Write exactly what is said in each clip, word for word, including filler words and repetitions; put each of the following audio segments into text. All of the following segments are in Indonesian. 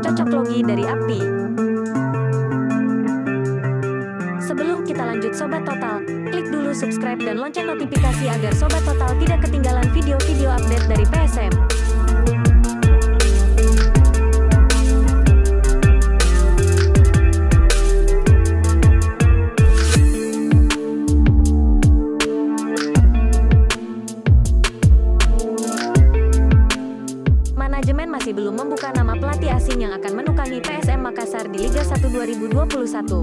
cocok logi dari A P I. Sebelum kita lanjut Sobat Total, klik dulu subscribe dan lonceng notifikasi agar Sobat Total tidak ketinggalan video-video update dari P S M. Manajemen masih belum membuka nama pelatih asing yang akan menukangi P S M Makassar di Liga satu dua ribu dua puluh satu.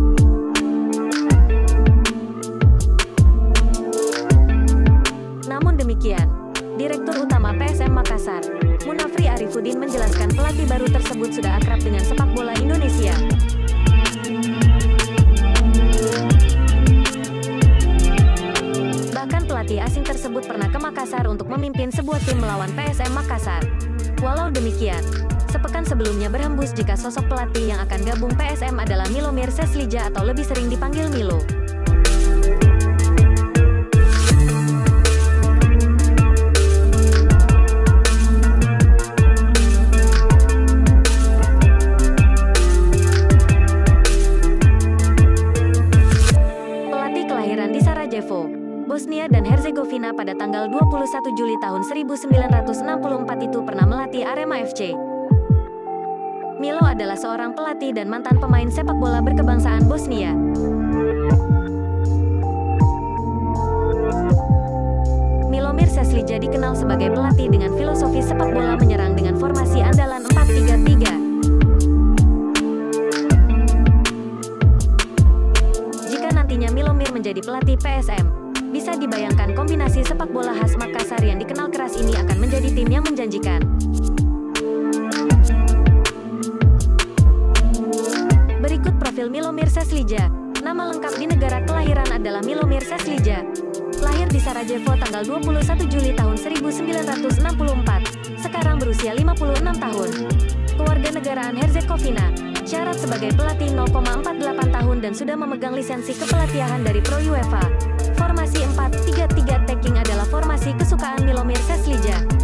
Namun demikian, Direktur Utama P S M Makassar, Munafri Arifudin menjelaskan pelatih baru tersebut sudah akrab dengan sepak bola Indonesia. Bahkan pelatih asing tersebut pernah ke Makassar untuk memimpin sebuah tim melawan P S M Makassar. Walau demikian, sepekan sebelumnya berhembus jika sosok pelatih yang akan gabung P S M adalah Milomir Seslija atau lebih sering dipanggil Milo. Pelatih kelahiran di Sarajevo, Bosnia dan Herzegovina pada tanggal dua puluh satu Juli tahun seribu sembilan ratus enam puluh empat itu pernah melatih Arema F C. Milo adalah seorang pelatih dan mantan pemain sepak bola berkebangsaan Bosnia. Milomir Seslija dikenal sebagai pelatih dengan filosofi sepak bola menyerang dengan formasi andalan empat tiga tiga. Jika nantinya Milomir menjadi pelatih P S M, bisa dibayangkan kombinasi sepak bola khas Makassar yang dikenal keras ini akan menjadi tim yang menjanjikan. Berikut profil Milomir Seslija. Nama lengkap di negara kelahiran adalah Milomir Seslija. Lahir di Sarajevo tanggal dua puluh satu Juli tahun seribu sembilan ratus enam puluh empat. Sekarang berusia lima puluh enam tahun. Kewarganegaraan Herzegovina. Syarat sebagai pelatih nol koma empat delapan tahun dan sudah memegang lisensi kepelatihan dari Pro UEFA. Formasi empat tiga tiga taking adalah formasi kesukaan Milomir Seslija.